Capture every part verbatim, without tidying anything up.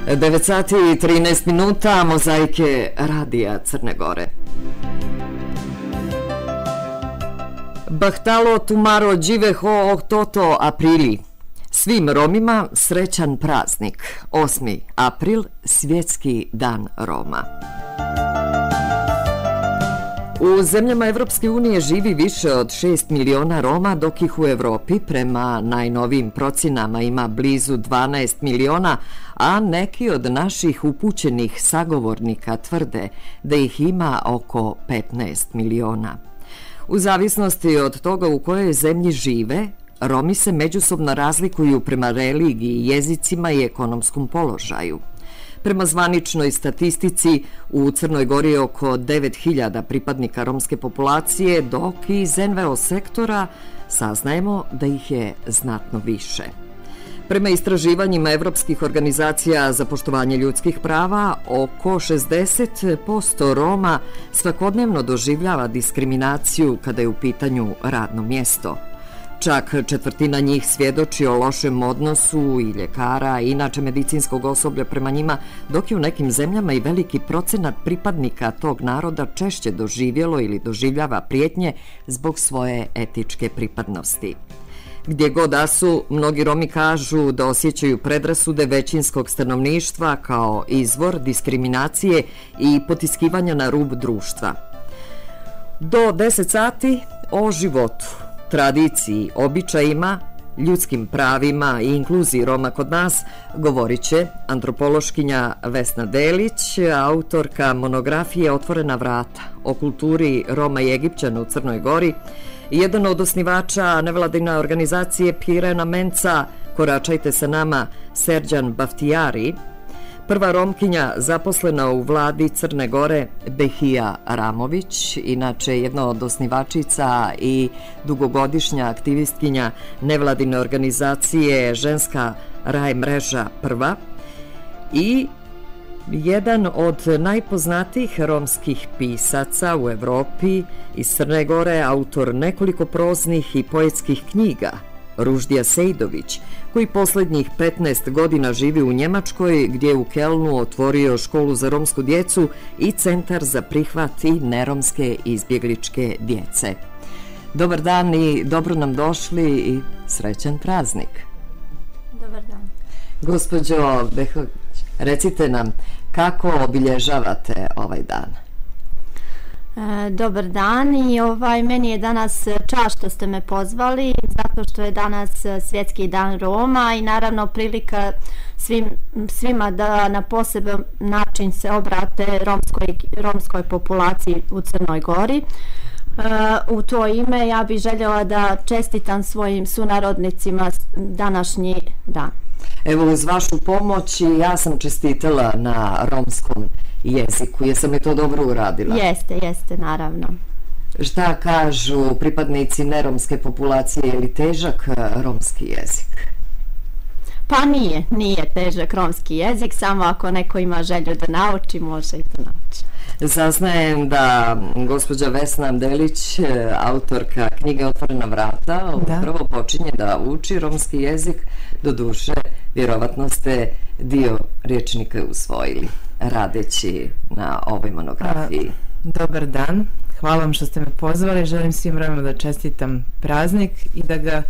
devet sati i trinaest minuta, mozaike radija Crne Gore. Bahtalo tumaro dživeho oktoto aprili. Svim Romima srećan praznik. osmi april, svjetski dan Roma. U zemljama Evropske unije živi više od šest miliona Roma, dok ih u Evropi prema najnovijim procjenama ima blizu dvanaest miliona, a neki od naših upućenih sagovornika tvrde da ih ima oko petnaest miliona. U zavisnosti od toga u kojoj zemlji žive, Romi se međusobno razlikuju prema religiji, jezicima i ekonomskom položaju. Prema zvaničnoj statistici, u Crnoj Gori je oko devet hiljada pripadnika romske populacije, dok iz en ve o sektora saznajemo da ih je znatno više. Prema istraživanjima evropskih organizacija za poštovanje ljudskih prava, oko šezdeset posto Roma svakodnevno doživljava diskriminaciju kada je u pitanju radno mjesto. Čak četvrtina njih svjedoči o lošem odnosu i ljekara i inače medicinskog osoblja prema njima, dok je u nekim zemljama i veliki procenat pripadnika tog naroda češće doživjelo ili doživljava prijetnje zbog svoje etičke pripadnosti. Gdje god da su, mnogi Romi kažu da osjećaju predrasude većinskog stanovništva kao izvor diskriminacije i potiskivanja na rub društva. Do deset sati o životu, tradiciji, običajima, ljudskim pravima i inkluziji Roma kod nas govorit će antropološkinja Vesna Delić, autorka monografije Otvorena vrata o kulturi Roma i Egipćana u Crnoj Gori, jedan od osnivača nevladine organizacije Pirena Menca, koračajte sa nama, Serđan Baftijari, prva Romkinja zaposlena u vladi Crne Gore, Behija Ramović, inače jedna od osnivačica i dugogodišnja aktivistkinja nevladine organizacije Ženska raj mreža prva i jedan od najpoznatijih romskih pisaca u Evropi iz Crne Gore, autor nekoliko proznih i poetskih knjiga, Ruždija Sejdović, koji posljednjih petnaest godina živi u Njemačkoj, gdje je u Kelnu otvorio školu za romsku djecu i centar za prihvat i neromske izbjegličke djece. Dobar dan i dobro nam došli i srećan praznik. Dobar dan. Gospođo Behović, recite nam kako obilježavate ovaj dan? E, dobar dan i ovaj, meni je danas čast što ste me pozvali zato što je danas svjetski dan Roma i naravno prilika svim, svima da na poseban način se obrate romskoj, romskoj populaciji u Crnoj Gori. E, u to ime ja bih željela da čestitam svojim sunarodnicima današnji dan. Evo, uz vašu pomoć ja sam čestitala na romskom jeziku. Jesam li to dobro uradila? Jeste, jeste, naravno. Šta kažu pripadnici neromske populacije, je li težak romski jezik? Pa nije, nije težak romski jezik, samo ako neko ima želju da nauči, može i to nauči. Saznajem da gospođa Vesna Delić, autorka knjige Otvorena vrata, da. Prvo počinje da uči romski jezik, do duše, vjerovatno ste dio rječnika usvojili, radeći na ovoj monografiji. A, dobar dan, hvala vam što ste me pozvali, želim svim Romima da čestitam praznik i da ga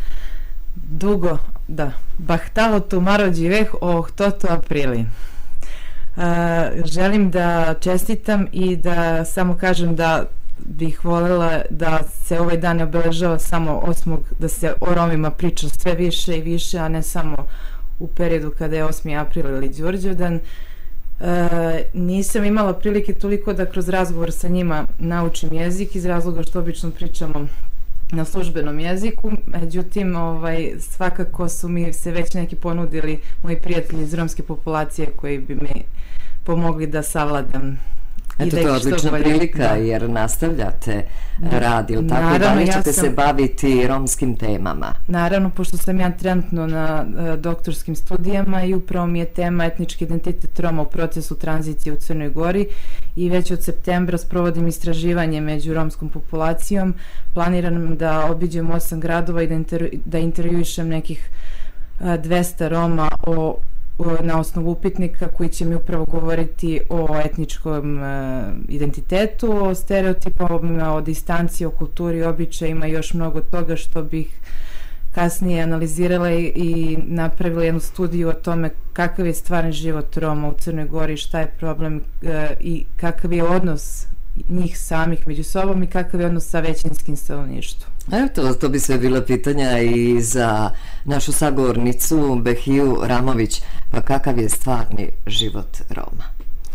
dugo, da, bahtalo tumaro dživeh oktoto aprili. Uh, želim da čestitam i da samo kažem da bih voljela da se ovaj dan ne obeležava samo osmog, da se o Romima priča sve više i više, a ne samo u periodu kada je osmi april ili Đurđevdan. Uh, nisam imala prilike toliko da kroz razgovor sa njima naučim jezik iz razloga što obično pričamo na službenom jeziku, međutim ovaj, svakako su mi se već neki ponudili moji prijatelji iz romske populacije koji bi mi pomogli da savladam. Eto, to je odlična prilika jer nastavljate rad, ili tako, da li ćete se baviti romskim temama? Naravno, pošto sam ja trenutno na doktorskim studijama i upravo mi je tema etnički identitet Roma u procesu tranzicije u Crnoj Gori i već od septembra sprovodim istraživanje među romskom populacijom. Planiram da obiđem osam gradova i da, intervju, da intervjuišem nekih dvesta Roma o na osnovu upitnika koji će mi upravo govoriti o etničkom identitetu, o stereotipama, o distanci, o kulturi i običajima i još mnogo toga što bih kasnije analizirala i napravila jednu studiju o tome kakav je stvarni život Roma u Crnoj Gori, šta je problem i kakav je odnos njih samih među sobom i kakav je odnos sa većinskim stanovništvom. Evo to, to bi sve bila pitanja i za našu sagovornicu Behiju Ramović. Pa kakav je stvarni život Roma?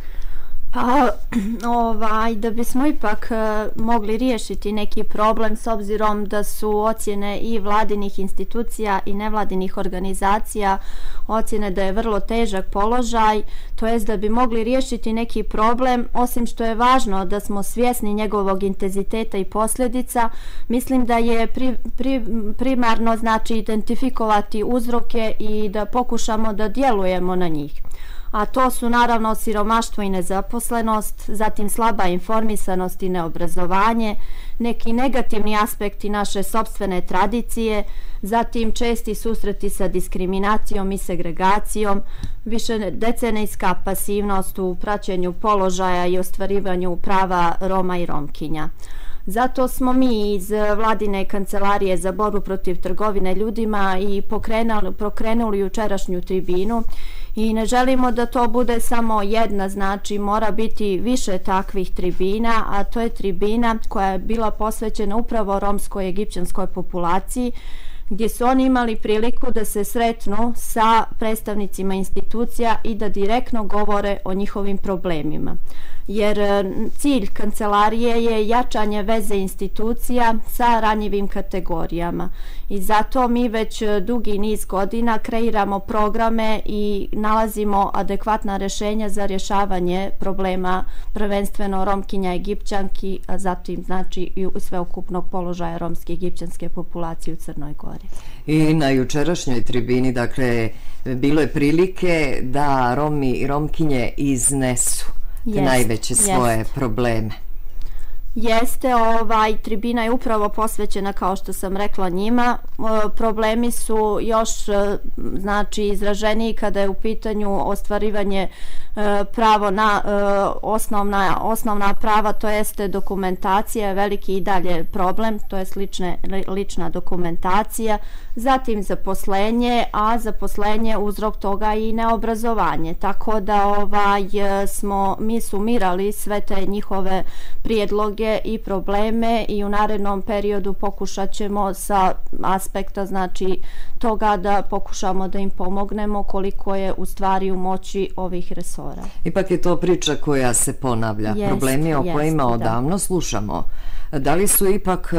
Pa, ovaj, da bismo ipak uh, mogli riješiti neki problem s obzirom da su ocjene i vladinih institucija i nevladinih organizacija ocjene da je vrlo težak položaj, to jest da bi mogli riješiti neki problem, osim što je važno da smo svjesni njegovog intenziteta i posljedica, mislim da je pri, pri, primarno znači identifikovati uzroke i da pokušamo da djelujemo na njih. A to su naravno siromaštvo i nezaposlenost, zatim slaba informisanost i neobrazovanje, neki negativni aspekti naše sopstvene tradicije, zatim česti susreti sa diskriminacijom i segregacijom, više decenijska pasivnost u praćenju položaja i ostvarivanju prava Roma i Romkinja. Zato smo mi iz Vladine kancelarije za borbu protiv trgovine ljudima i pokrenuli, pokrenuli jučerašnju tribinu i ne želimo da to bude samo jedna, znači mora biti više takvih tribina, a to je tribina koja je bila posvećena upravo romskoj egipćanskoj populaciji, gdje su oni imali priliku da se sretnu sa predstavnicima institucija i da direktno govore o njihovim problemima. Jer cilj kancelarije je jačanje veze institucija sa ranjivim kategorijama i zato mi već dugi niz godina kreiramo programe i nalazimo adekvatna rješenja za rješavanje problema prvenstveno Romkinja, Egipćanki, a zatim znači i sveukupnog položaja romske egipćanske populacije u Crnoj Gori. I na jučerašnjoj tribini, dakle, bilo je prilike da Romi i Romkinje iznesu yes, najveće svoje yes. probleme. Jeste, ovaj, tribina je upravo posvećena, kao što sam rekla, njima. E, problemi su još znači izraženiji kada je u pitanju ostvarivanje e, pravo na e, osnovna, osnovna prava, to jeste dokumentacija, veliki i dalje problem, to je lične, lična dokumentacija, zatim zaposlenje, a zaposlenje uzrok toga i neobrazovanje. Tako da ovaj, smo mi sumirali sve te njihove prijedloge i probleme i u narednom periodu pokušat ćemo sa aspekta znači toga da pokušamo da im pomognemo koliko je u stvari u moći ovih resora. Ipak je to priča koja se ponavlja, jest, problemi o jest, kojima odavno da. slušamo. Da li su ipak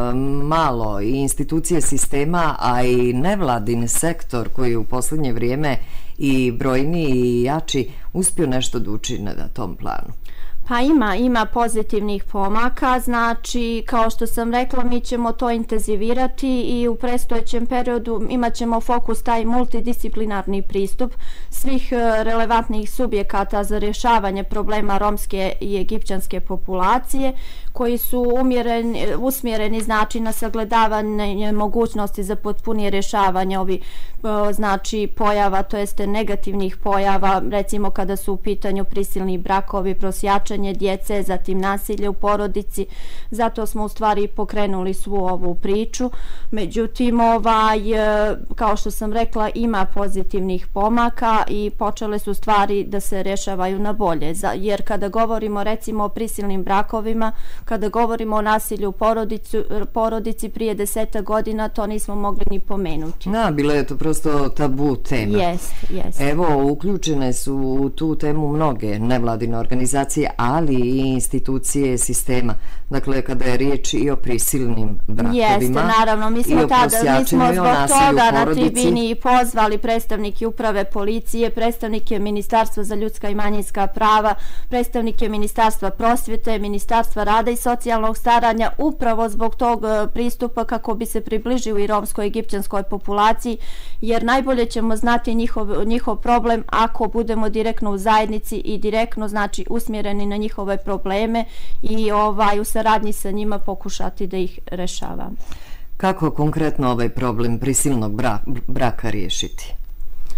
malo i institucije sistema, a i nevladin sektor koji u posljednje vrijeme i brojniji i jači uspio nešto da učine na tom planu? Pa ima, ima pozitivnih pomaka, znači kao što sam rekla mi ćemo to intenzivirati i u predstojećem periodu imat ćemo fokus taj multidisciplinarni pristup svih relevantnih subjekata za rješavanje problema romske i egipćanske populacije koji su umjereni, usmjereni znači na sagledavanje mogućnosti za potpunije rješavanje ovih znači pojava, to jeste negativnih pojava, recimo kada su u pitanju prisilni brakovi, prosjačanje djece, zatim nasilje u porodici. Zato smo u stvari pokrenuli svu ovu priču. Međutim, ovaj, kao što sam rekla, ima pozitivnih pomaka i počele su stvari da se rješavaju na bolje. Jer kada govorimo recimo o prisilnim brakovima, kada govorimo o nasilju u porodici, porodici prije deseta godina, to nismo mogli ni pomenuti. Da, bila je to prosto tabu tema. Jest, jest. Evo, uključene su u tu temu mnoge nevladine organizacije, ali i institucije sistema. Dakle, kada je riječ i o prisilnim brakovima. Jeste, naravno. Mi smo, tada, mi smo zbog toga na tribini pozvali predstavnike uprave policije, predstavnike Ministarstva za ljudska i manjinska prava, predstavnike Ministarstva prosvjete, Ministarstva rada i socijalnog staranja, upravo zbog tog pristupa kako bi se približili i romskoj egipćanskoj populaciji, jer najbolje ćemo znati njihov, njihov problem ako budemo direktno u zajednici i direktno znači usmjereni na njihove probleme i ovaj, u saradnji sa njima pokušati da ih rešava. Kako konkretno ovaj problem prisilnog bra- braka riješiti? Pa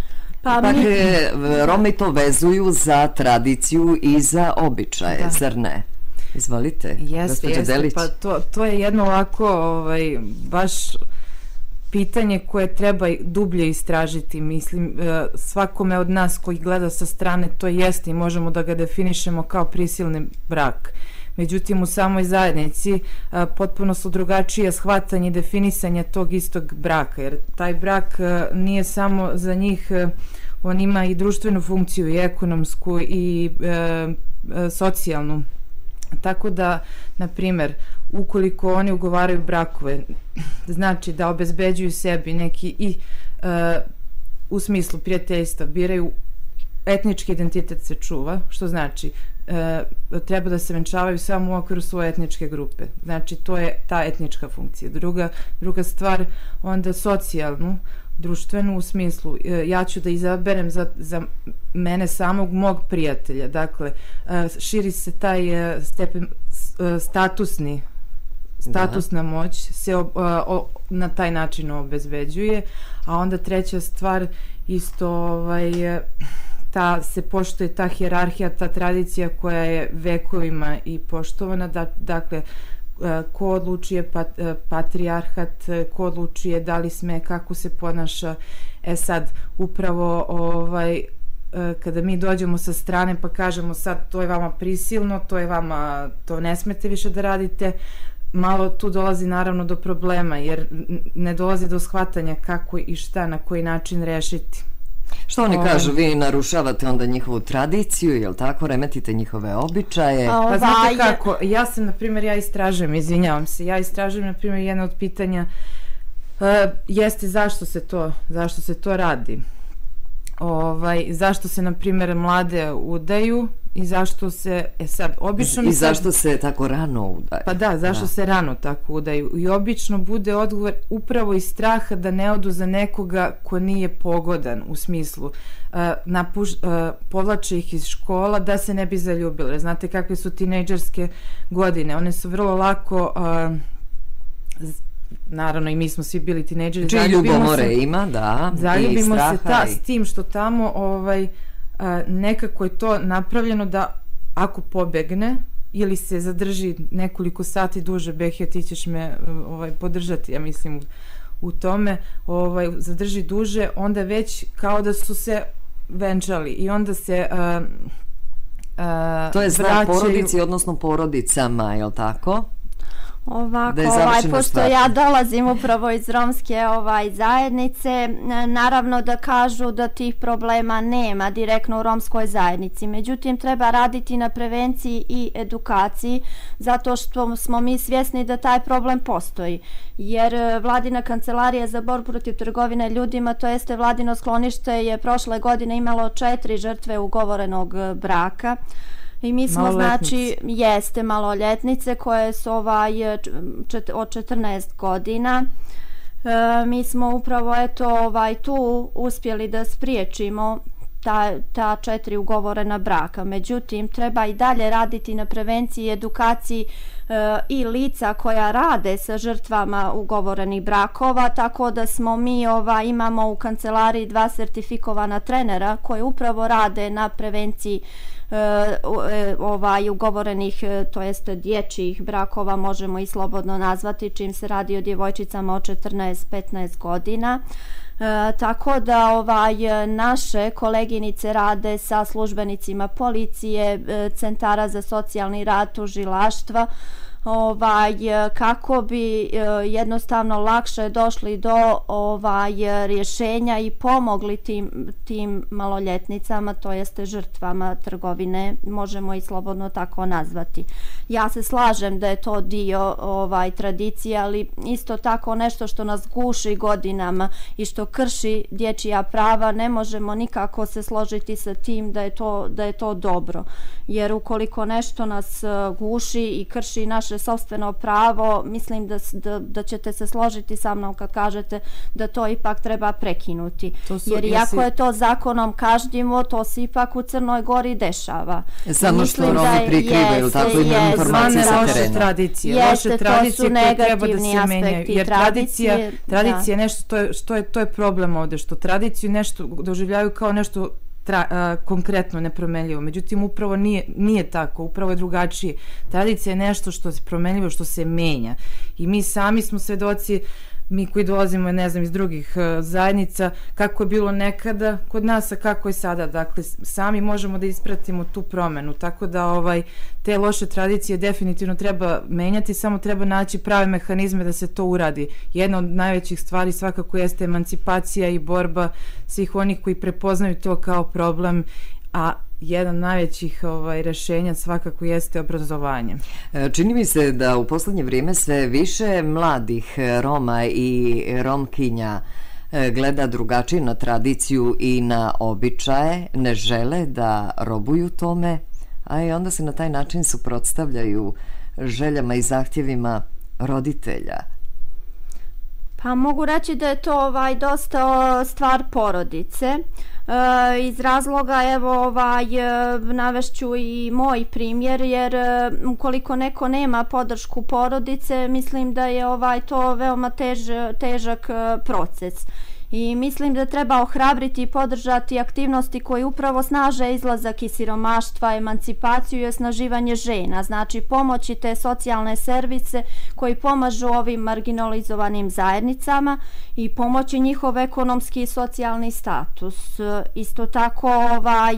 Pa dakle, mi... Romi to vezuju za tradiciju i za običaje, da. Zar ne? Izvolite, jeste, jeste, Delić. Pa to, to je jedno ovako, ovaj, baš pitanje koje treba dublje istražiti. Mislim, svakome od nas koji gleda sa strane to jeste i možemo da ga definišemo kao prisilni brak. Međutim, u samoj zajednici a, potpuno su drugačije shvatanje i definisanje tog istog braka, jer taj brak a, nije samo za njih, a, on ima i društvenu funkciju, i ekonomsku, i a, a, socijalnu. Tako da, na primjer, ukoliko oni ugovaraju brakove, znači da obezbeđuju sebi neki i a, u smislu prijateljstva, biraju etnički identitet se čuva, što znači e, treba da se venčavaju samo u okviru svoje etničke grupe. Znači, to je ta etnička funkcija. Druga, druga stvar, onda socijalnu, društvenu, u smislu e, ja ću da izaberem za, za mene samog mog prijatelja. Dakle, e, širi se taj e, stepen e, statusni statusna da. Moć se o, o, na taj način obezbeđuje, a onda treća stvar isto ovaj, e, ta se poštuje ta hijerarhija, ta tradicija koja je vekovima i poštovana, da, dakle ko odlučuje pat, patrijarhat, ko odlučuje da li sme, kako se ponaša. E sad, upravo ovaj, kada mi dođemo sa strane pa kažemo sad to je vama prisilno, to je vama, to ne smete više da radite, malo tu dolazi naravno do problema, jer ne dolazi do shvatanja kako i šta, na koji način rešiti. Što oni Ove. kažu, vi narušavate onda njihovu tradiciju, jel tako, remetite njihove običaje? Pa znate kako, ja sam, na primjer, ja istražujem, izvinjavam se, ja istražujem, na primjer, jedno od pitanja uh, jeste zašto se to, zašto se to radi. Ovaj, zašto se, na primjer, mlade udaju i zašto se, e sad, obično... I zašto sad, se tako rano udaju. Pa da, zašto da. se rano tako udaju. I obično bude odgovor upravo iz straha da ne odu za nekoga ko nije pogodan, u smislu uh, napuš, uh, povlače ih iz škola da se ne bi zaljubile. Znate kakve su tinejdžerske godine. One su vrlo lako... Uh, naravno i mi smo svi bili tinejdžeri. Čiji ljubomore se, ima, da. Zaljubimo se ta, i... s tim što tamo ovaj, a, nekako je to napravljeno da ako pobegne ili se zadrži nekoliko sati duže, Behja, ti ćeš me ovaj, podržati, ja mislim, u, u tome, ovaj, zadrži duže, onda već kao da su se venčali i onda se... A, a, to je znak vraćaju... porodici, odnosno porodicama, je li tako? Ovako, ovaj, pošto stvar. ja dolazim upravo iz romske ovaj, zajednice, naravno da kažu da tih problema nema direktno u romskoj zajednici. Međutim, treba raditi na prevenciji i edukaciji, zato što smo mi svjesni da taj problem postoji. Jer Vladina kancelarija za borbu protiv trgovine ljudima, to jeste Vladino sklonište, je prošle godine imalo četiri žrtve ugovorenog braka. I mi smo, znači, jeste maloljetnice koje su ovaj, čet, od četrnaest godina. E, mi smo upravo eto, ovaj, tu uspjeli da spriječimo ta, ta četiri ugovorena braka. Međutim, treba i dalje raditi na prevenciji i edukaciji e, i lica koja rade sa žrtvama ugovorenih brakova, tako da smo mi ovaj, imamo u kancelariji dva sertifikovana trenera koji upravo rade na prevenciji ovaj ugovorenih, to jest dječjih brakova, možemo i slobodno nazvati, čim se radi o djevojčicama od četrnaest do petnaest godina. E, tako da ovaj naše koleginice rade sa službenicima policije, centara za socijalni rad, tužilaštva, ovaj kako bi jednostavno lakše došli do ovaj rješenja i pomogli tim tim maloljetnicama, to jeste žrtvama trgovine, možemo i slobodno tako nazvati. Ja se slažem da je to dio ovaj tradicije, ali isto tako nešto što nas guši godinama i što krši dječja prava, ne možemo nikako se složiti sa tim da je to da je to dobro. Jer ukoliko nešto nas guši i krši naše vaše sopstveno pravo, mislim da, da, da ćete se složiti sa mnom kad kažete da to ipak treba prekinuti. Su, jer iako jesi... je to zakonom kažnjivo, to se ipak u Crnoj Gori dešava. Samo što Romi prikrivaju, tako imam informacije sa terena. Tradicije. Jeste, loše tradicije koje treba da se menjaju. Jer tradicija, tradicija je nešto, to je, što je, to je problem ovde, što tradiciju nešto doživljaju kao nešto Tra, uh, konkretno nepromenljivo. Međutim, upravo nije, nije tako, upravo je drugačije. Tradicija je nešto što se promenljivo, što se menja. I mi sami smo svedoci, mi koji dolazimo, ne znam, iz drugih uh, zajednica, kako je bilo nekada kod nas, a kako je sada. Dakle, sami možemo da ispratimo tu promenu. Tako da ovaj, te loše tradicije definitivno treba menjati, samo treba naći prave mehanizme da se to uradi. Jedna od najvećih stvari svakako jeste emancipacija i borba svih onih koji prepoznaju to kao problem, a jedan od najvećih ovaj, rešenja svakako jeste obrazovanje. Čini mi se da u poslednje vrijeme sve više mladih Roma i Romkinja gleda drugačije na tradiciju i na običaje, ne žele da robuju tome, a i onda se na taj način suprotstavljaju željama i zahtjevima roditelja. Pa mogu reći da je to ovaj dosta stvar porodice. E, iz razloga, evo, ovaj, navešću i moj primjer, jer ukoliko neko nema podršku porodice, mislim da je ovaj to veoma tež, težak proces. I mislim da treba ohrabriti i podržati aktivnosti koje upravo snaže izlazak iz siromaštva, emancipaciju i osnaživanje žena. Znači pomoći te socijalne servise koji pomažu ovim marginalizovanim zajednicama i pomoći njihov ekonomski i socijalni status. Isto tako ovaj,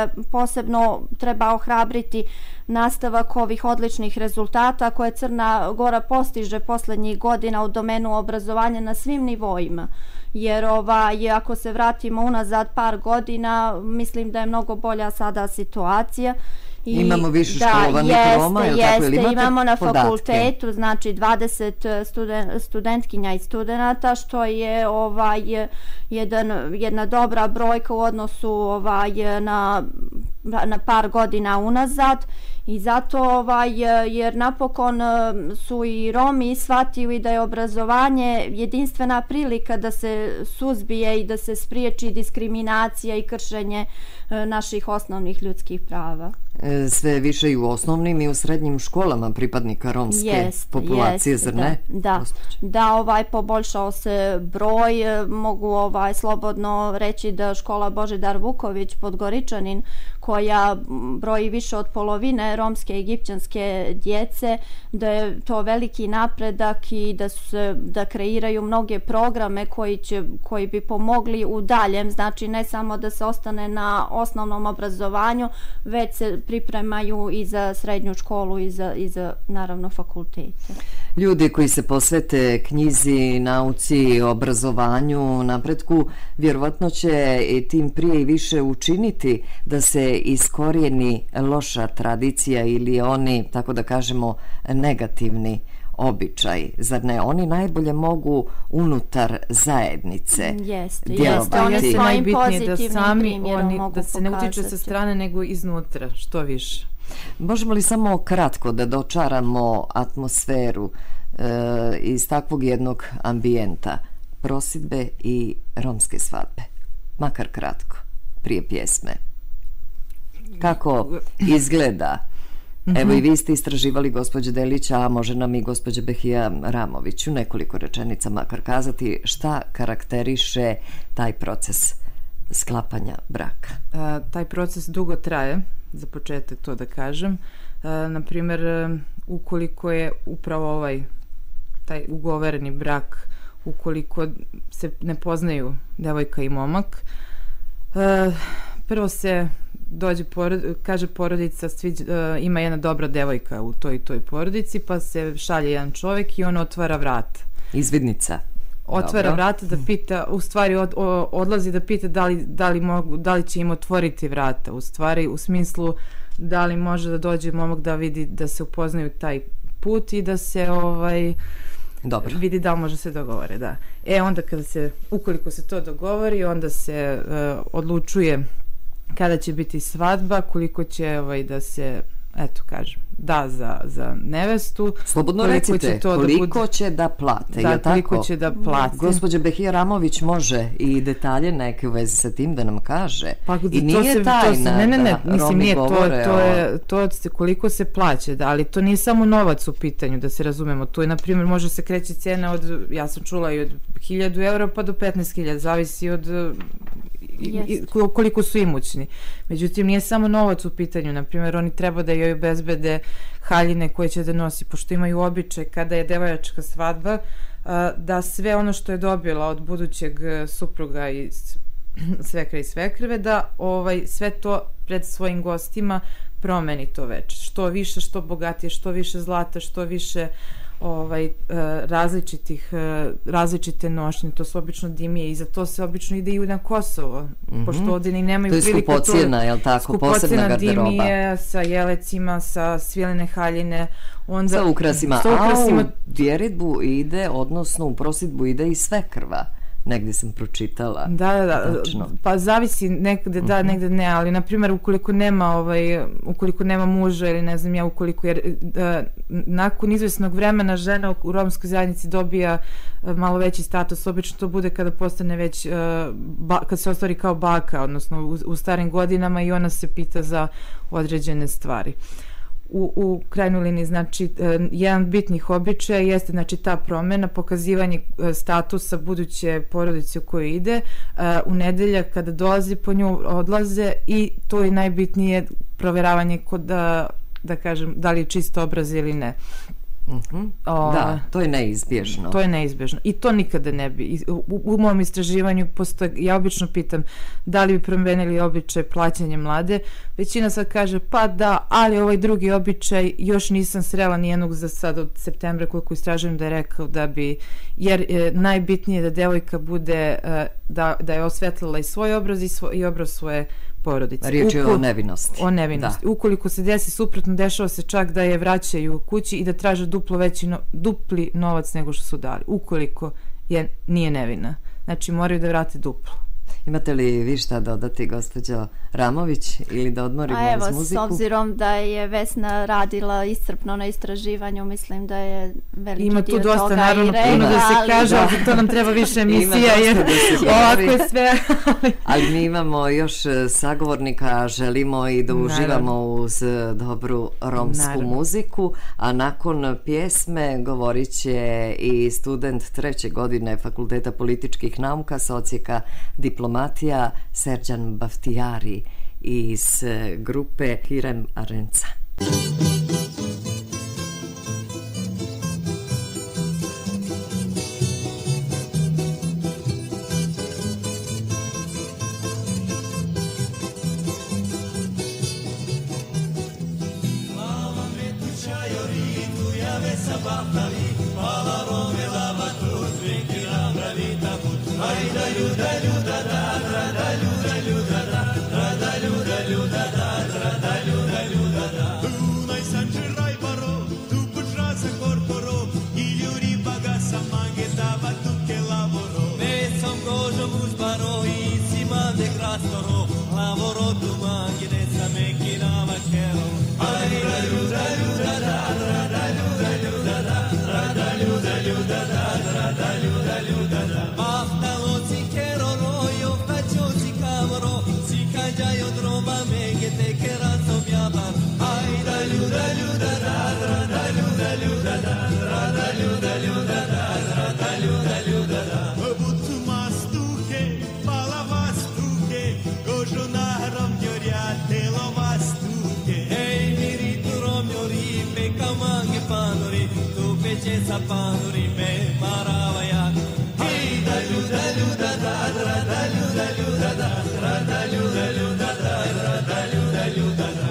posebno treba ohrabriti nastavak ovih odličnih rezultata koje Crna Gora postiže posljednjih godina u domenu obrazovanja na svim nivoima. Jer ovaj, ako se vratimo unazad par godina, mislim da je mnogo bolja sada situacija. I imamo više školovanih Roma, jeste, tako, ili imate imamo na podatke? Fakultetu, znači dvadeset studen, studentkinja i studenata, što je ovaj, jedan, jedna dobra brojka u odnosu ovaj, na, na par godina unazad. I zato, ovaj, jer napokon su i Romi shvatili da je obrazovanje jedinstvena prilika da se suzbije i da se spriječi diskriminacija i kršenje naših osnovnih ljudskih prava. Sve više i u osnovnim i u srednjim školama pripadnika romske jest, populacije, jest, zar ne? Da, da, da ovaj, poboljšao se broj, mogu ovaj, slobodno reći da škola Božidar Vuković Podgoričanin, koja broji više od polovine romske i egipćanske djece, da je to veliki napredak i da, se, da kreiraju mnoge programe koji, će, koji bi pomogli u daljem, znači ne samo da se ostane na osnovnom obrazovanju, već se pripremaju i za srednju školu i za, i za naravno fakultete. Ljudi koji se posvete knjizi, nauci, obrazovanju, napretku, vjerovatno će i tim prije i više učiniti da se iskorijeni loša tradicija ili oni, tako da kažemo, negativni običaj. Zar ne? Oni najbolje mogu unutar zajednice jeste, djelovati. Oni jeste najbitnije da sami oni, da se ne utiče sa strane nego iznutra, što više. Možemo li samo kratko da dočaramo atmosferu e, iz takvog jednog ambijenta, prosidbe i romske svadbe? Makar kratko, prije pjesme. Kako izgleda? Evo i vi ste istraživali, gospođe Delića, a može nam i gospođa Behija Ramović u nekoliko rečenica makar kazati šta karakteriše taj proces sklapanja braka. A, taj proces dugo traje, za početak to da kažem. A, naprimjer, ukoliko je upravo ovaj taj ugovoreni brak, ukoliko se ne poznaju devojka i momak, a, prvo se dođe porod, kaže porodica sviđa, uh, ima jedna dobra devojka u toj toj porodici, pa se šalje jedan čovjek i on otvara vrata. Izvidnica. Otvara Dobro. vrata da pita, u stvari od, o, odlazi da pita da li, da, li mogu, da li će im otvoriti vrata, u stvari u smislu da li može da dođe momak da vidi, da se upoznaju taj put i da se ovaj Dobro. vidi da li može se dogovore, da. E onda kada se, ukoliko se to dogovori, onda se uh, odlučuje kada će biti svadba, koliko će ovaj, da se eto kažem, da za, za nevestu. Slobodno koliko recite, će to koliko da bude, će da plate, da, je tako? koliko će da plate. Gospođa Behija Ramović može i detalje neke u vezi sa tim da nam kaže. Pa, I nije se, tajna se, ne, ne, ne, da mislim, Romi nije, to, govore to o... je, to se, koliko se plaća, da, ali to nije samo novac u pitanju, da se razumemo. Tu je, na primjer, može se kreći cena od, ja sam čula, i od hiljadu eura pa do petnaest hiljada, zavisi od i, i, koliko su imućni. Međutim, nije samo novac u pitanju, na primjer, oni treba da joj obezbede haljine koje će da nosi, pošto imaju običaj kada je devojačka svadba, da sve ono što je dobila od budućeg supruga i svekra i svekrve, da ovaj, sve to pred svojim gostima promeni to večer. Što više, što bogatije, što više zlata, što više ovaj, različitih, različite nošnje, to su obično dimije i za to se obično ide i na Kosovo, mm-hmm. pošto ovdje ni nemaju priliku. To je skupocjena, je li tako, posebna garderoba? Dimije sa jelecima, sa svilene haljine, onda, sa ukrasima, sa ukrasima. A u vjeredbu ide, odnosno u prosidbu ide i svekrva. Negdje sam pročitala. Da, da, da. Točno. Pa zavisi, negde da, uh-huh. negde ne, ali na primjer ukoliko nema ovaj, ukoliko nema muža ili ne znam ja, ukoliko jer da, nakon izvesnog vremena žena u romskoj zajednici dobija malo veći status, obično to bude kada postane već, ba, kad se ostvari kao baka, odnosno u, u starim godinama i ona se pita za određene stvari. U, u krajnjoj liniji, znači, jedan bitnih običaja jeste, znači, ta promjena, pokazivanje statusa buduće porodice u kojoj ide, u nedeljak kada dolazi po nju odlaze i to je najbitnije proveravanje kod da, da kažem, da li je čist obraz ili ne. Uh-huh. O, da, to je neizbježno. To je neizbježno i to nikada ne bi. U, u mom istraživanju postoje, ja obično pitam da li bi promenili običaj plaćanja mlade. Većina sad kaže pa da, ali ovaj drugi običaj još nisam srela nijednog za sad od septembra koliko istražujem da je rekao da bi, jer e, najbitnije da devojka bude, e, da, da je osvetlila i svoj obraz i, svoj, i obraz svoje porodice. Riječ je o nevinosti. O nevinosti. Da. Ukoliko se desi suprotno, dešava se čak da je vraćaju kući i da traže duplo veći no, dupli novac nego što su dali. Ukoliko je, nije nevina. Znači moraju da vrate duplo. Imate li vi šta dodati, gospođo Ramović, ili da odmorimo uz muziku? A evo, s obzirom da je Vesna radila iscrpno na istraživanju, mislim da je veliki ima dio tu dosta, toga naravno, i rekla. Ima tu dosta, naravno, puno da se kaže, ali to nam treba više emisija, jer ovako je sve. Ali mi imamo još sagovornika, želimo i da uživamo naravno uz dobru romsku naravno muziku, a nakon pjesme govorit će i student treće godine Fakulteta političkih nauka s odsjeka diplomatija Serđan Baftijari iz grupe Hirem Arenca. Panuri me maravaya hey da lu da lu da da da da lu da lu da da da lu da lu da da da lu da lu da da.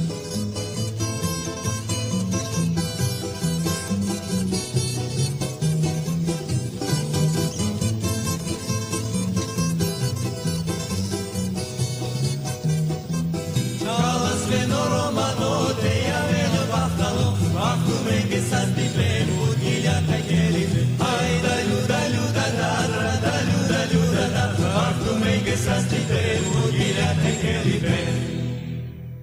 Chala sveno romano te ja vedo bahtalo, bahu me che santi penu.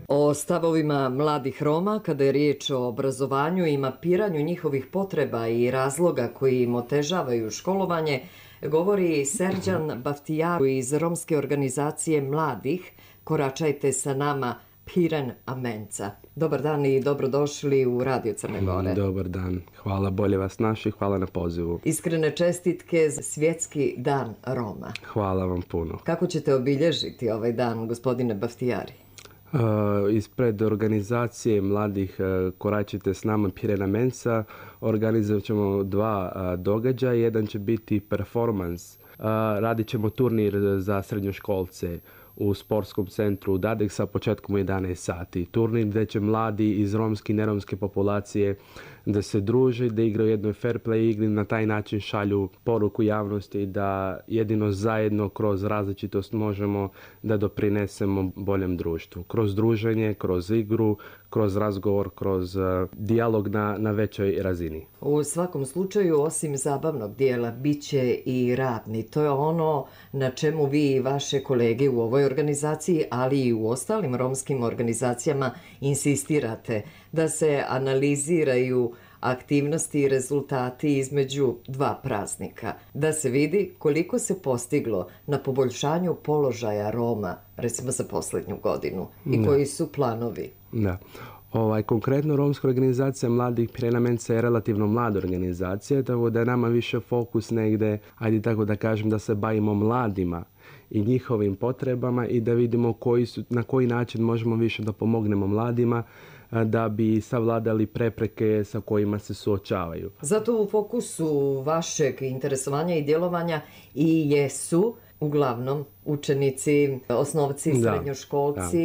O stavovima mladih Roma kada je riječ o obrazovanju i mapiranju njihovih potreba i razloga koji im otežavaju školovanje govori Serđan Baftijaru iz romske organizacije mladih Koračajte sa nama Piren Amenca. Dobar dan i dobrodošli u Radio Crne Gore. Dobar dan. Hvala, bolje vas naši, hvala na pozivu. Iskrene čestitke za Svjetski dan Roma. Hvala vam puno. Kako ćete obilježiti ovaj dan, gospodine Baftijari? Uh, ispred organizacije mladih uh, Koračajte s nama Piren Amenca organizirat ćemo dva uh, događaja. Jedan će biti performans. Uh, radit ćemo turnir za srednjoškolce u sportskom centru Dadek sa početkom u jedanaest sati. Turnir gdje će mladi iz romske i neromske populacije da se druže, da igraju jednoj fair play igri, na taj način šalju poruku javnosti da jedino zajedno kroz različitost možemo da doprinesemo boljem društvu. Kroz druženje, kroz igru, kroz razgovor, kroz uh, dijalog na, na većoj razini. U svakom slučaju, osim zabavnog dijela, bit će i radni. To je ono na čemu vi i vaše kolege u ovoj organizaciji, ali i u ostalim romskim organizacijama insistirate da se analiziraju aktivnosti i rezultati između dva praznika. Da se vidi koliko se postiglo na poboljšanju položaja Roma, recimo za posljednju godinu, i Da. koji su planovi. Da. Ovaj, konkretno romska organizacija mladih Piren Amenca je relativno mlada organizacija, tako da je nama više fokus negdje, ajde tako da kažem, da se bavimo mladima i njihovim potrebama i da vidimo koji su, na koji način možemo više da pomognemo mladima a, da bi savladali prepreke sa kojima se suočavaju. Zato u fokusu vašeg interesovanja i djelovanja i jesu uglavnom učenici, osnovci, Da, srednjoškolci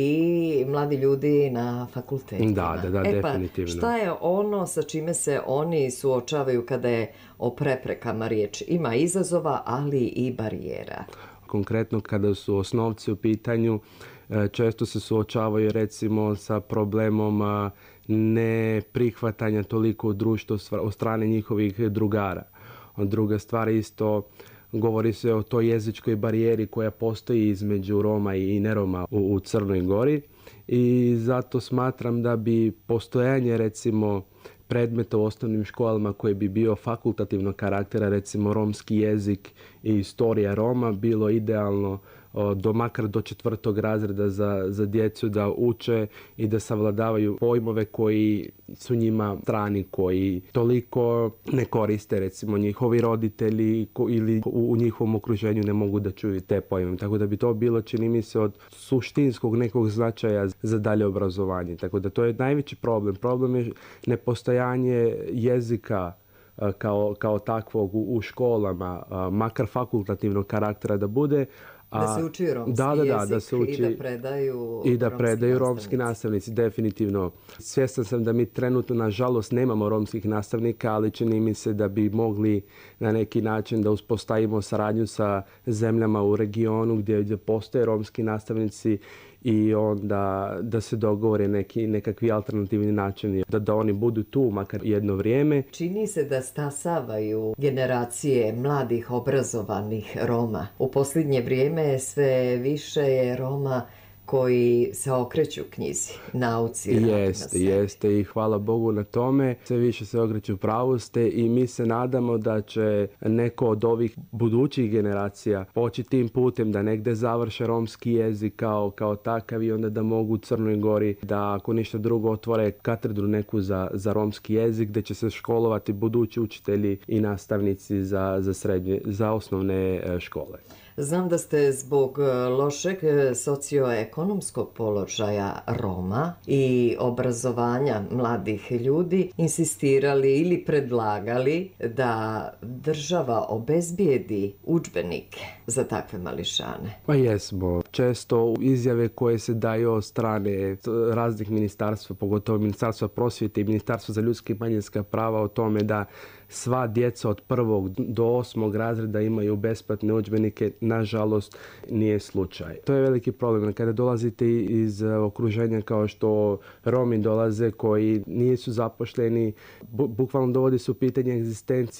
i mladi ljudi na fakultetima. Da, da, da, e pa, definitivno. šta je ono sa čime se oni suočavaju kada je o preprekama riječ? Ima izazova, ali i barijera. Konkretno kada su osnovci u pitanju, e, često se suočavaju recimo sa problemom a, neprihvatanja toliko u društvu sva- od strane njihovih drugara. Druga stvar isto, govori se o toj jezičkoj barijeri koja postoji između Roma i neroma u, u Crnoj Gori i zato smatram da bi postojanje recimo predmeta u osnovnim školama koji bi bio fakultativnog karaktera, recimo romski jezik i istorija Roma, bilo idealno o, do makar do četvrtog razreda za, za djecu da uče i da savladavaju pojmove koji su njima strani, koji toliko ne koriste recimo njihovi roditelji ko, ili u, u njihovom okruženju ne mogu da čuju te pojmove. Tako da bi to bilo, čini mi se, od suštinskog nekog značaja za dalje obrazovanje. Tako da to je najveći problem. Problem je nepostojanje jezika a, kao, kao takvog u, u školama, a, makar fakultativnog karaktera da bude. A, Da se uči romski da, da, da, jezik da se uči, i da predaju i da romski predaju romski nastavnici. nastavnici, definitivno. Svjestan sam da mi trenutno, nažalost, nemamo romskih nastavnika, ali čini mi se da bi mogli na neki način da uspostavimo saradnju sa zemljama u regionu gdje, gdje postoje romski nastavnici i onda da se dogovore neki, nekakvi alternativni načini, da, da oni budu tu makar jedno vrijeme. Čini se da stasavaju generacije mladih obrazovanih Roma. U posljednje vrijeme sve više je Roma koji se okreću knjizi, nauci, radi na Jeste, sebi. jeste i hvala Bogu na tome. Sve više se okreću pravu ste i mi se nadamo da će neko od ovih budućih generacija poći tim putem da negde završe romski jezik kao, kao takav i onda da mogu u Crnoj Gori da ako ništa drugo otvore katedru neku za, za romski jezik gdje će se školovati budući učitelji i nastavnici za, za, srednje, za osnovne e, škole. Znam da ste zbog lošeg socioekonomskog položaja Roma i obrazovanja mladih ljudi insistirali ili predlagali da država obezbijedi udžbenike za takve mališane. Pa jesmo. Često izjave koje se daju od strane raznih ministarstva, pogotovo Ministarstva prosvjete i Ministarstva za ljudska i manjinska prava o tome da sva djeca od prvog do osmog razreda imaju besplatne udžbenike, nažalost nije slučaj. To je veliki problem. Kada dolazite iz okruženja kao što Romi dolaze koji nisu zaposleni, bu- bukvalno dovodi se u pitanje egzistencije,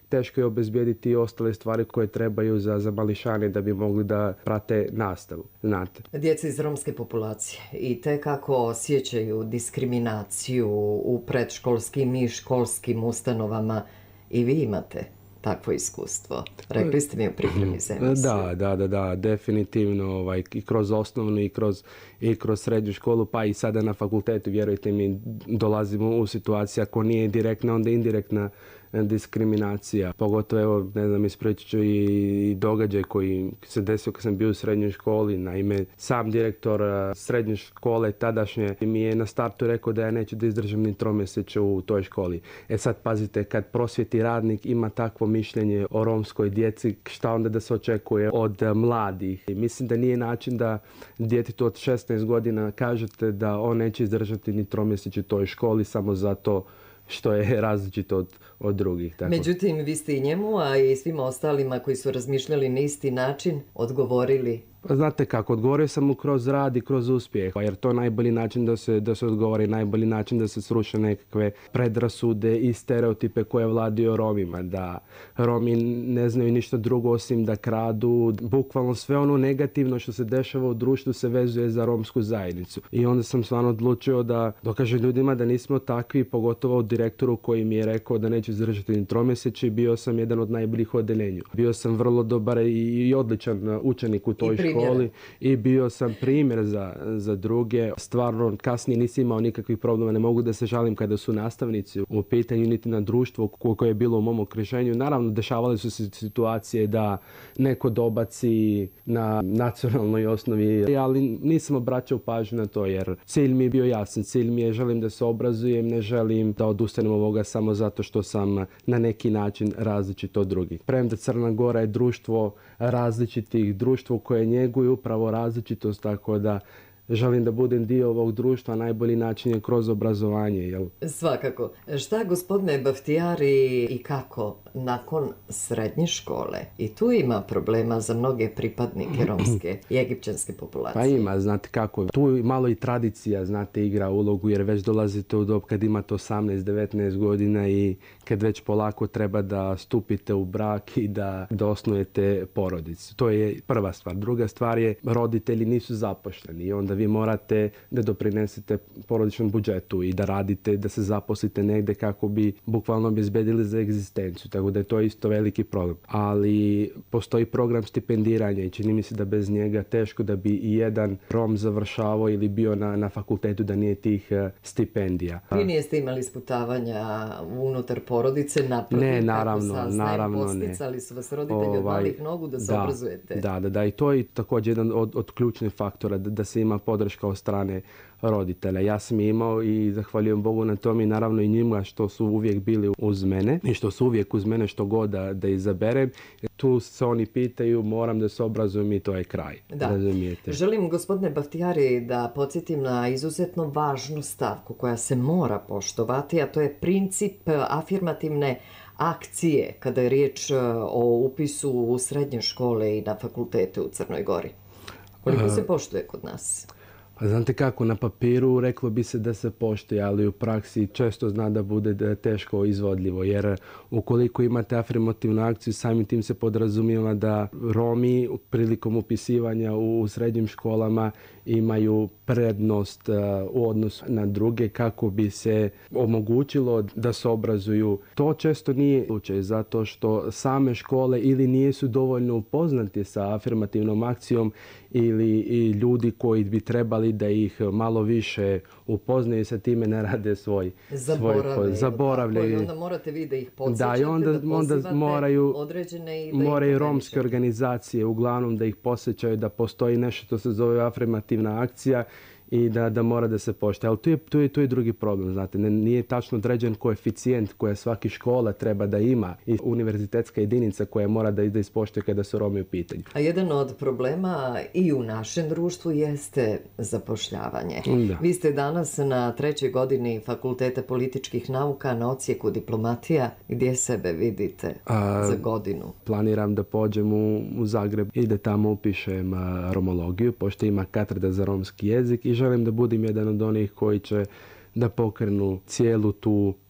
teško je obezbijediti i ostale stvari koje trebaju za, za mališane da bi mogli da prate nastavu, znate. Djeca iz romske populacije i te kako osjećaju diskriminaciju u predškolskim i školskim ustanovama, i vi imate takvo iskustvo. Rekli ste mi u pripremi za emisiju. Da, da, da, da, definitivno ovaj, i kroz osnovnu i kroz, i kroz srednju školu, pa i sada na fakultetu, vjerujte mi, dolazimo u situaciju ako nije direktna, onda indirektna diskriminacija. Pogotovo, evo, ne znam, ispričat ću i događaj koji se desio kad sam bio u srednjoj školi. Naime, sam direktor srednje škole tadašnje mi je na startu rekao da ja neću da izdržam ni tromjeseće u toj školi. E sad, pazite, kad prosvjetni radnik ima takvo mišljenje o romskoj djeci, šta onda da se očekuje od mladih? I mislim da nije način da djetetu od šesnaest godina kažete da on neće izdržati ni tromjeseće u toj školi samo zato što je različito od, od drugih. Tako. Međutim, vi ste i njemu, a i svima ostalima koji su razmišljali na isti način, odgovorili. Znate kako, odgovorio sam mu kroz rad i kroz uspjeh, jer to je najbolji način da se, da se odgovori, najbolji način da se sruše nekakve predrasude i stereotipe koje vladaju o Romima, da Romi ne znaju ništa drugo osim da kradu, bukvalno sve ono negativno što se dešava u društvu se vezuje za romsku zajednicu. I onda sam stvarno odlučio da dokažem ljudima da nismo takvi, pogotovo direktoru koji mi je rekao da neću izdržati ni tromjeseće, bio sam jedan od najboljih u odeljenju. Bio sam vrlo dobar i, i odličan učenik u toj školi. Školi i bio sam primjer za, za druge. Stvarno, kasnije nisam imao nikakvih problema, ne mogu da se žalim kada su nastavnici u pitanju, niti na društvo koje je bilo u mom okruženju. Naravno, dešavale su se situacije da neko dobaci na nacionalnoj osnovi, ali nisam obraćao pažnju na to, jer cilj mi je bio jasan. Cilj mi je, želim da se obrazujem, ne želim da odustanem od ovoga samo zato što sam na neki način različit od drugih. Premda Crna Gora je društvo različitih, društvo koje njeguje upravo različitost, tako da želim da budem dio ovog društva, najbolji način je kroz obrazovanje. Jel? Svakako. Šta, gospodine Bahtijari, i kako nakon srednje škole? I tu ima problema za mnoge pripadnike romske i egipćanske populacije. Pa ima, znate kako. Tu malo i tradicija, znate, igra ulogu, jer već dolazite u dob kad imate osamnaest devetnaest godina i kad već polako treba da stupite u brak i da, da osnujete porodicu. To je prva stvar. Druga stvar je, roditelji nisu zaposleni i onda vi morate da doprinesete porodičnom budžetu i da radite, da se zaposlite negde kako bi bukvalno obezbedili za egzistenciju. Tako da je to isto veliki problem. Ali postoji program stipendiranja i čini mi se da bez njega teško da bi i jedan Rom završavao ili bio na, na fakultetu da nije tih uh, stipendija. Vi niste imali sputavanja unutar porodice, naprotiv, ne, naravno, kako saznajem, naravno, posticali su vas roditelji ovaj, od malih nogu da se da, obrazujete. Da, da, da, i to je također jedan od, od ključnih faktora, da, da se ima podrška od strane roditelja. Ja sam imao i zahvaljujem Bogu na tome i naravno i njima što su uvijek bili uz mene i što su uvijek uz mene što god da, da izaberem. Tu se oni pitaju, moram da se obrazujem i to je kraj. Da. Razumijete? Želim, gospodine Bahtijari, da podsjetim na izuzetno važnu stavku koja se mora poštovati, a to je princip afirmativne akcije kada je riječ o upisu u srednje škole i na fakultete u Crnoj Gori. Koliko se poštuje kod nas? Pa znate kako, na papiru reklo bi se da se poštuje, ali u praksi često zna da bude teško izvodljivo, jer ukoliko imate afirmativnu akciju, samim tim se podrazumijeva da Romi prilikom upisivanja u srednjim školama imaju prednost uh, u odnosu na druge kako bi se omogućilo da se obrazuju. To često nije slučaj zato što same škole ili nisu dovoljno upoznati sa afirmativnom akcijom ili i ljudi koji bi trebali da ih malo više upoznaju sa time ne rade svoj zaboravljaju. Zaboravljaju. I onda morate vi da ih podsjećate, da, i onda, da onda moraju, određene i da moraju romske organizacije uglavnom da ih posjećaju da postoji nešto što se zove afirmativna akcija i da, da mora da se poštuje. Ali tu je, tu je, tu je drugi problem, znate, nije tačno određen koeficijent koje svaki škola treba da ima i univerzitetska jedinica koja mora da, da ispoštuje kada su Romi u pitanju. A jedan od problema i u našem društvu jeste zapošljavanje. Da. Vi ste danas na trećoj godini Fakulteta političkih nauka na odsjeku diplomatija. Gdje sebe vidite A, za godinu? Planiram da pođem u, u Zagreb i da tamo upišem a, romologiju, pošto ima katedra za romski jezik i želim da budem jedan od onih koji će da pokrenu cijelu tu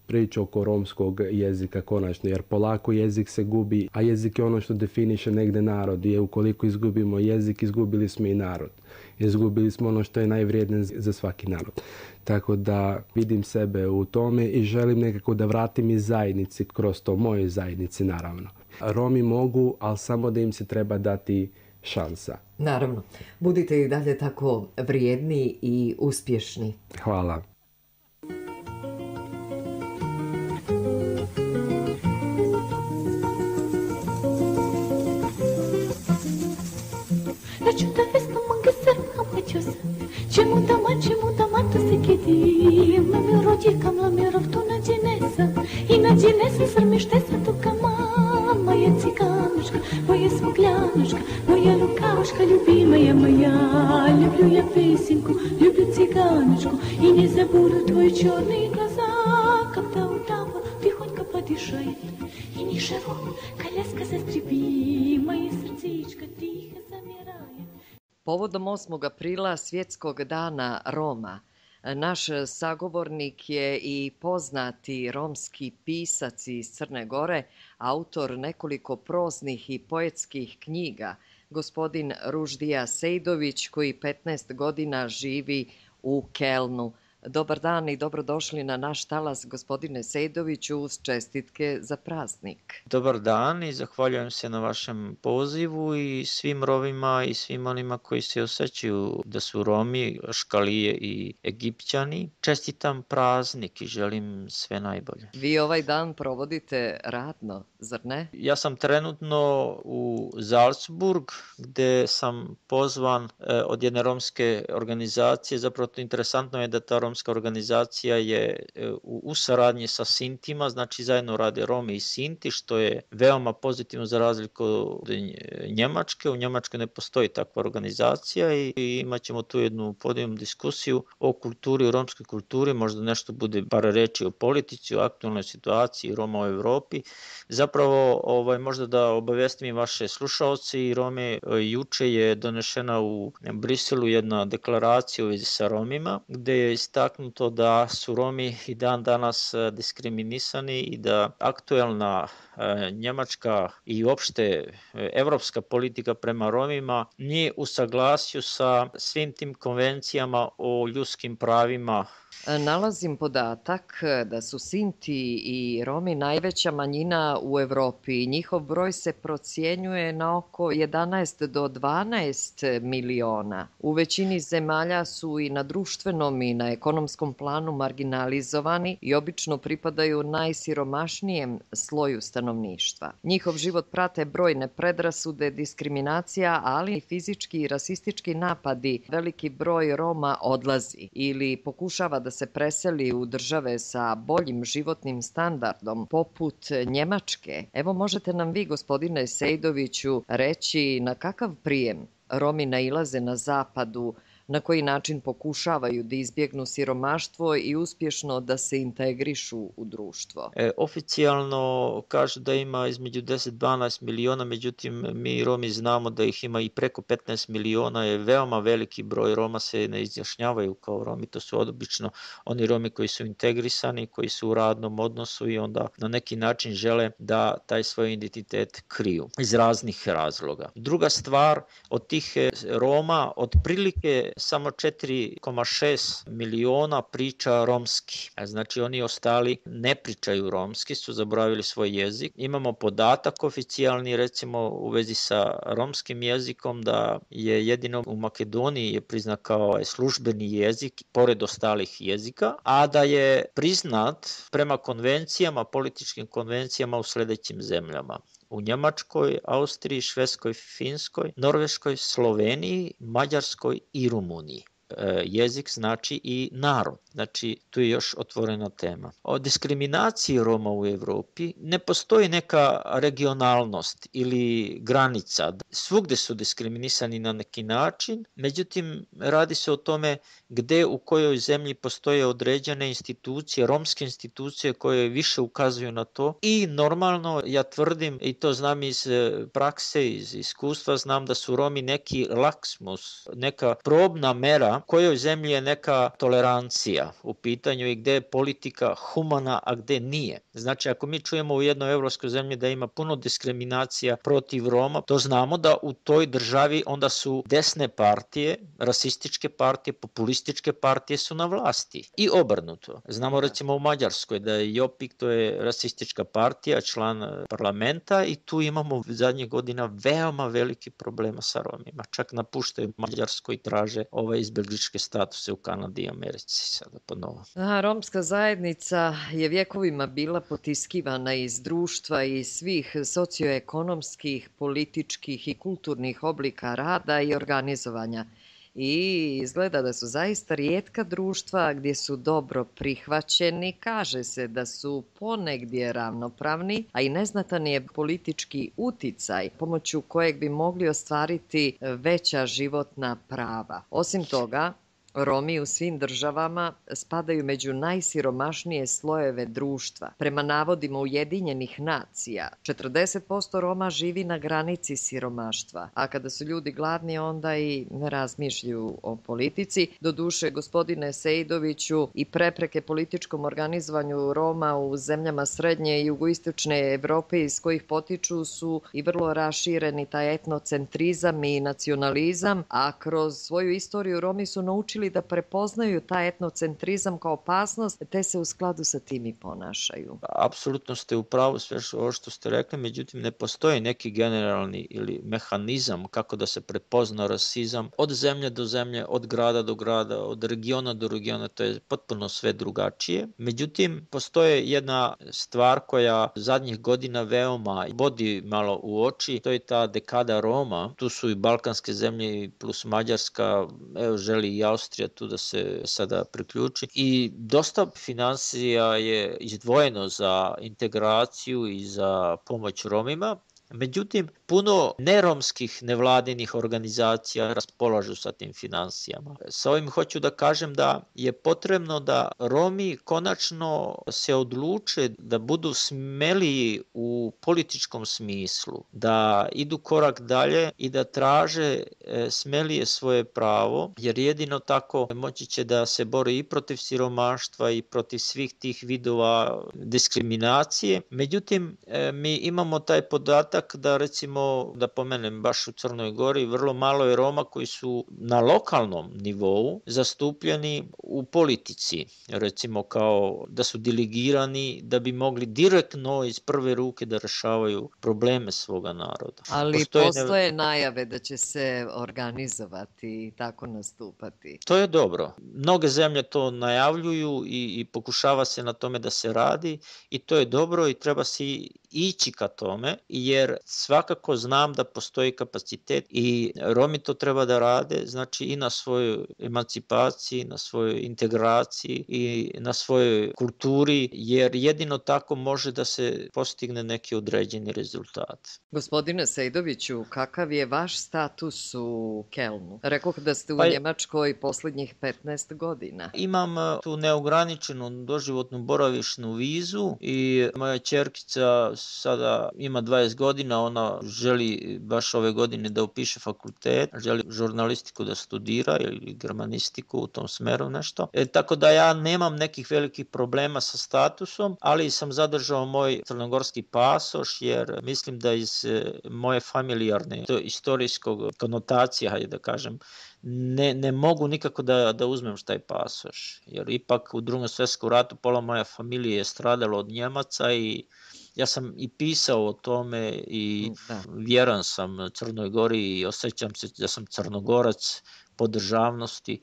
priču oko romskog jezika konačno, jer polako jezik se gubi, a jezik je ono što definiše negde narod i ukoliko izgubimo jezik, izgubili smo i narod. Izgubili smo ono što je najvrijednije za svaki narod. Tako da vidim sebe u tome i želim nekako da vratim i zajednici kroz to, mojoj zajednici naravno. Romi mogu, ali samo da im se treba dati šansa. Naravno. Budite i dalje tako vrijedni i uspješni. Hvala. Rajuta vesna mangasa amachos Чему дома, чему дома то секиди Мами роди камла миров ту на динеса И на динеса сармиштеса ту кама Моя цыганушка, моя смуглянушка Моя рукавушка любимая моя Люблю я песенку, люблю цыганушку И не забуду твои черные глаза Когда удава тихонько подышает И ничего, коляска застребит Мое сердечко тихо замирает. Povodom osmog aprila Svjetskog dana Roma, naš sagovornik je i poznati romski pisac iz Crne Gore, autor nekoliko proznih i poetskih knjiga, gospodin Ruždija Sejdović, koji petnaest godina živi u Kelnu. Dobar dan i dobrodošli na naš talas, gospodine Sejdoviću, uz čestitke za praznik. Dobar dan i zahvaljujem se na vašem pozivu i svim Romima i svim onima koji se osjećaju da su Romi, Škalije i Egipćani. Čestitam praznik i želim sve najbolje. Vi ovaj dan provodite radno, zar ne? Ja sam trenutno u Salzburg gde sam pozvan od jedne romske organizacije. Zapravo to interesantno je da ta romska organizacija je u, u saradnji sa Sintima, znači zajedno rade Romi i Sinti, što je veoma pozitivno za razliku od Njemačke. U Njemačkoj ne postoji takva organizacija i, i imat ćemo tu jednu podijelnu diskusiju o kulturi, o romskoj kulturi, možda nešto bude par reči o politici, o aktualnoj situaciji Roma u Evropi. Zapravo, ovaj, možda da obavestim i vaše slušaoci i Rome, juče je donešena u Briselu jedna deklaracija u vezi sa Romima, gde je istaknuto da su Romi i dan danas diskriminisani i da aktuelna njemačka i uopšte evropska politika prema Romima nije u saglasju sa svim tim konvencijama o ljudskim pravima. Nalazim podatak da su Sinti i Romi najveća manjina u Evropi. Njihov broj se procjenjuje na oko jedanaest do dvanaest miliona. U većini zemalja su i na društvenom i na ekonomskom planu marginalizovani i obično pripadaju najsiromašnijem sloju stanovništva. Njihov život prate brojne predrasude, diskriminacija, ali i fizički i rasistički napadi. Veliki broj Roma odlazi ili pokušava da se preseli u države sa boljim životnim standardom, poput Njemačke. Evo, možete nam vi, gospodine Sejdoviću, reći na kakav prijem Romi nailaze na zapadu, na koji način pokušavaju da izbjegnu siromaštvo i uspješno da se integrišu u društvo? E, oficijalno kažu da ima između deset do dvanaest miliona, međutim mi Romi znamo da ih ima i preko petnaest miliona, je veoma veliki broj. Roma se ne izjašnjavaju kao Romi, to su obično oni Romi koji su integrisani, koji su u radnom odnosu i onda na neki način žele da taj svoj identitet kriju iz raznih razloga. Druga stvar, od tih Roma otprilike samo četiri zarez šest miliona priča romski. Znači oni ostali ne pričaju romski, su zaboravili svoj jezik. Imamo podatak oficijalni recimo u vezi sa romskim jezikom da je jedino u Makedoniji je priznat kao službeni jezik pored ostalih jezika, a da je priznat prema konvencijama, političkim konvencijama u sljedećim zemljama: u Njemačkoj, Austriji, Švedskoj, Finskoj, Norveškoj, Sloveniji, Mađarskoj i Rumuniji. E, jezik znači i narod. Znači, tu je još otvorena tema. O diskriminaciji Roma u Evropi ne postoji neka regionalnost ili granica. Svugde su diskriminisani na neki način, međutim, radi se o tome gde u kojoj zemlji postoje određene institucije, romske institucije koje više ukazuju na to. I normalno, ja tvrdim, i to znam iz prakse, iz iskustva, znam da su Romi neki laksmus, neka probna mera da kojoj zemlji je neka tolerancija u pitanju i gde je politika humana, a gde nije. Znači, ako mi čujemo u jednoj evropskoj zemlji da ima puno diskriminacija protiv Roma, to znamo da u toj državi onda su desne partije, rasističke partije, populističke partije su na vlasti. I obrnuto. Znamo recimo u Mađarskoj da je Jopik, to je rasistička partija, član parlamenta i tu imamo zadnjih godina veoma veliki problema sa Romima. Čak napuštaju Mađarsku i traže ove izbegličke statuse u Kanadi i Americi sada ponovo. A, romska zajednica je vjekovima bila potiskivana iz društva i svih socioekonomskih, političkih i kulturnih oblika rada i organizovanja. I izgleda da su zaista rijetka društva gdje su dobro prihvaćeni, kaže se da su ponegdje ravnopravni, a i neznatan je politički uticaj pomoću kojeg bi mogli ostvariti veća životna prava. Osim toga, Romi u svim državama spadaju među najsiromašnije slojeve društva. Prema navodima Ujedinjenih nacija, četrdeset posto Roma živi na granici siromaštva, a kada su ljudi gladni onda i ne razmišljaju o politici. Doduše, gospodine Sejdoviću, i prepreke političkom organizovanju Roma u zemljama srednje i jugoistočne Evrope iz kojih potiču su i vrlo rašireni taj etnocentrizam i nacionalizam, a kroz svoju istoriju Romi su naučili da prepoznaju taj etnocentrizam kao opasnost, te se u skladu sa tim i ponašaju. Apsolutno ste u pravu sve ovo što ste rekli, međutim ne postoji neki generalni ili mehanizam kako da se prepozna rasizam od zemlje do zemlje, od grada do grada, od regiona do regiona, to je potpuno sve drugačije. Međutim, postoje jedna stvar koja zadnjih godina veoma bodi malo u oči, to je ta dekada Roma. Tu su i balkanske zemlje plus Mađarska, evo želi i Austrija tu da se sada priključi i dosta finansija je izdvojeno za integraciju i za pomoć Romima. Međutim, puno neromskih nevladinih organizacija raspolažu sa tim finansijama. Sa ovim hoću da kažem da je potrebno da Romi konačno se odluče da budu smeliji u političkom smislu, da idu korak dalje i da traže smelije svoje pravo, jer jedino tako moći će da se bori i protiv siromaštva i protiv svih tih vidova diskriminacije. Međutim, mi imamo taj podatak da recimo, da pomenem baš u Crnoj Gori, vrlo malo je Roma koji su na lokalnom nivou zastupljeni u politici, recimo kao da su delegirani da bi mogli direktno iz prve ruke da rešavaju probleme svoga naroda. Ali postoje, postoje ne... najave da će se organizovati i tako nastupati. To je dobro. Mnoge zemlje to najavljuju i, i pokušava se na tome da se radi i to je dobro i treba se ići ka tome, jer svakako znam da postoji kapacitet i Romi to treba da rade, znači i na svojoj emancipaciji, na svojoj integraciji i na svojoj kulturi, jer jedino tako može da se postigne neki određeni rezultat. Gospodine Sejdoviću, kakav je vaš status u Kelnu? Rekoh da ste u pa, Njemačkoj posljednjih petnaest godina. Imam tu neograničenu doživotnu boravišnu vizu i moja ćerkica sada ima dvadeset godina, ona želi baš ove godine da upiše fakultet, želi žurnalistiku da studira ili germanistiku u tom smeru nešto. E, tako da ja nemam nekih velikih problema sa statusom, ali sam zadržao moj crnogorski pasoš jer mislim da iz moje familijarne, to istorijskog konotacija, hajde da kažem, Ne, ne mogu nikako da, da uzmem taj pasoš, jer ipak u drugom svjetskom ratu pola moja familije je stradalo od Njemaca i ja sam i pisao o tome i da. Vjeran sam Crnoj Gori i osjećam se da sam Crnogorac po državnosti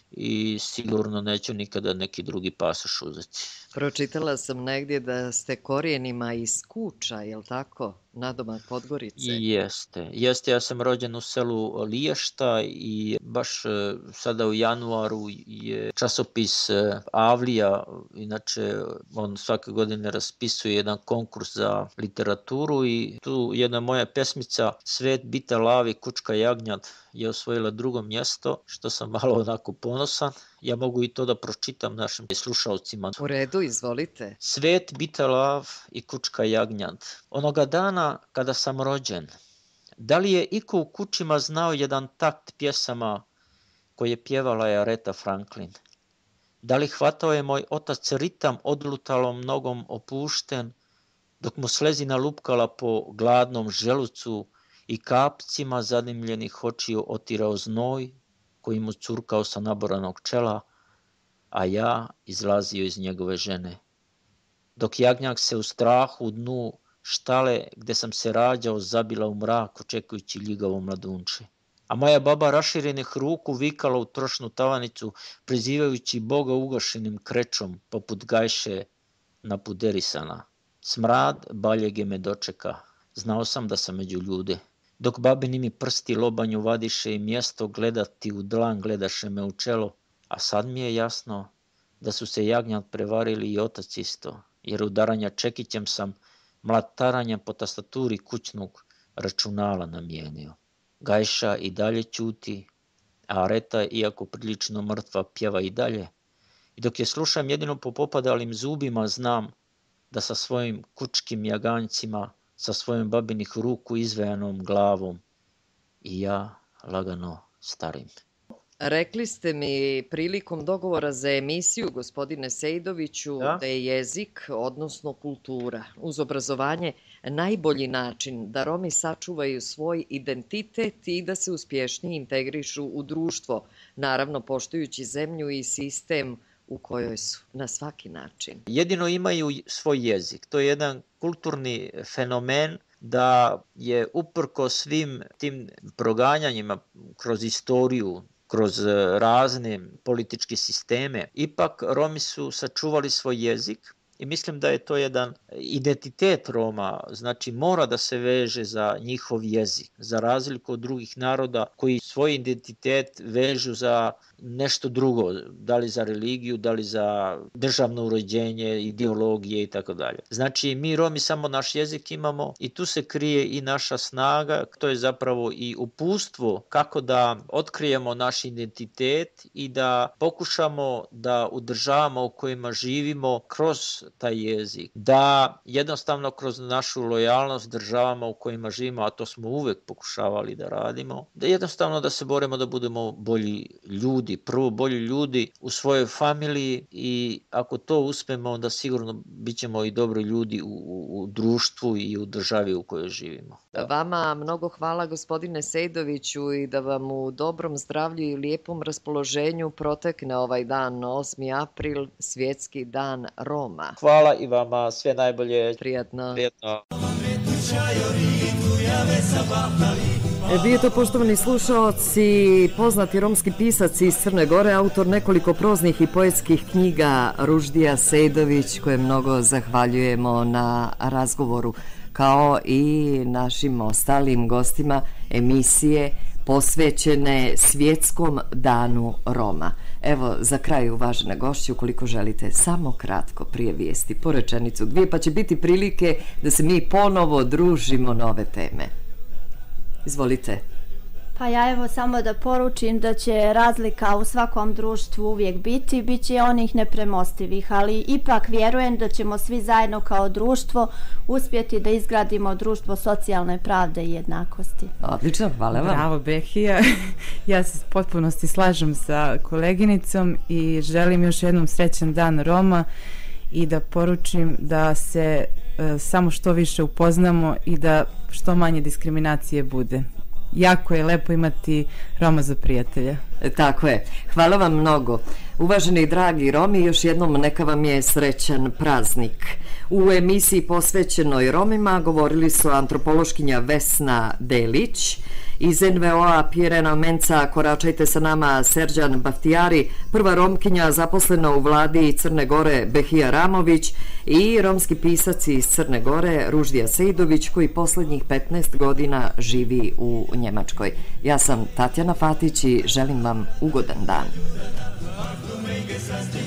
i sigurno neću nikada neki drugi pasoš uzeti. Pročitala sam negdje da ste korijenima iz Kuča, je li tako? Nadomak Podgorice. Jeste. Jeste, ja sam rođen u selu Liješta i baš sada u januaru je časopis Avlija, inače on svake godine raspisuje jedan konkurs za literaturu i tu jedna moja pesmica Svet bita lavi, kučka jagnjad je osvojila drugo mjesto, što sam malo onako ponosan. Ja mogu i to da pročitam našim slušalcima. U redu, izvolite. Svet bita lav i kučka jagnjad. Onoga dana kada sam rođen, da li je iko u kućima znao jedan takt pjesama koji je pjevala je Aretha Franklin. Da li hvatao je moj otac ritam odlutalom nogom opušten, dok mu slezina lupkala po gladnom želucu i kapcima zadimljenih očiju otirao znoj koji mu curkao sa naboranog čela, a ja izlazio iz njegove žene. Dok jagnjak se u strahu u dnu štale gde sam se rađao zabila u mrak očekujući ljigavo mladunče. A moja baba raširenih ruku vikala u trošnu tavanicu prizivajući Boga ugašenim krečom poput gajše napuderisana. Smrad baljege me dočeka, znao sam da sam među ljude. Dok babini mi prsti lobanju vadiše i mjesto gledati u dlan gledaše me u čelo, a sad mi je jasno da su se jagnjak prevarili i otac isto, jer udaranja čekićem sam mlataranja po tastaturi kućnog računala namijenio. Gajša i dalje ćuti, a Areta, iako prilično mrtva, pjeva i dalje. I dok je slušam jedino po popadalim zubima, znam da sa svojim kučkim jaganjcima, sa svojom babinih ruku izvejanom glavom i ja lagano starim. Rekli ste mi prilikom dogovora za emisiju, gospodine Sejdoviću, Da? da je jezik, odnosno kultura, uz obrazovanje najbolji način da Romi sačuvaju svoj identitet i da se uspješnije integrišu u društvo, naravno poštujući zemlju i sistem u kojoj su, na svaki način. Jedino imaju svoj jezik. To je jedan kulturni fenomen da je uprko svim tim proganjanjima kroz istoriju, kroz razne političke sisteme, ipak Romi su sačuvali svoj jezik i mislim da je to jedan identitet Roma, znači mora da se veže za njihov jezik, za razliku od drugih naroda koji svoj identitet vežu za nešto drugo, da li za religiju, da li za državno uređenje, ideologije i tako dalje. Znači mi Romi samo naš jezik imamo i tu se krije i naša snaga, to je zapravo i upustvo kako da otkrijemo naš identitet i da pokušamo da u državama u kojima živimo kroz taj jezik, da jednostavno kroz našu lojalnost državama u kojima živimo, a to smo uvek pokušavali da radimo, da jednostavno da se borimo da budemo bolji ljudi, prvo bolji ljudi u svojoj familiji i ako to uspemo, onda sigurno bit ćemo i dobri ljudi u, u, u društvu i u državi u kojoj živimo. Da. Vama mnogo hvala, gospodine Sejdoviću, i da vam u dobrom zdravlju i lijepom raspoloženju protekne ovaj dan, osmi april, Svjetski dan Roma. Hvala i vama, sve najbolje. Prijatno. Prijatno. Vi je to, poštovani slušaoci, poznati romski pisac iz Crne Gore, autor nekoliko proznih i poetskih knjiga Ruždija Sejdović, koje mnogo zahvaljujemo na razgovoru, kao i našim ostalim gostima emisije posvećene Svjetskom danu Roma. Evo, za kraj, uvažene gošće, ukoliko želite samo kratko prije vijesti, po rečenicu dvije, pa će biti prilike da se mi ponovo družimo nove teme. Izvolite. Pa ja evo samo da poručim da će razlika u svakom društvu uvijek biti, bit će onih nepremostivih, ali ipak vjerujem da ćemo svi zajedno kao društvo uspjeti da izgradimo društvo socijalne pravde i jednakosti. Odlično, hvala vam. Bravo, Behija. Ja se u potpunosti slažem sa koleginicom i želim još jednom srećan dan Roma i da poručim da se e, samo što više upoznamo i da što manje diskriminacije bude. Jako je lepo imati Roma za prijatelja. E, tako je. Hvala vam mnogo. Uvaženi i dragi Romi, još jednom neka vam je srećan praznik. U emisiji posvećenoj Romima govorili su antropološkinja Vesna Delić, iz en ve o-a Pirena Menca, koračajte sa nama Serđan Baftijari, prva Romkinja zaposlena u vladi Crne Gore Behija Ramović i romski pisac iz Crne Gore Ruždija Sejdović, koji posljednjih petnaest godina živi u Njemačkoj. Ja sam Tatjana Fatić i želim vam ugodan dan.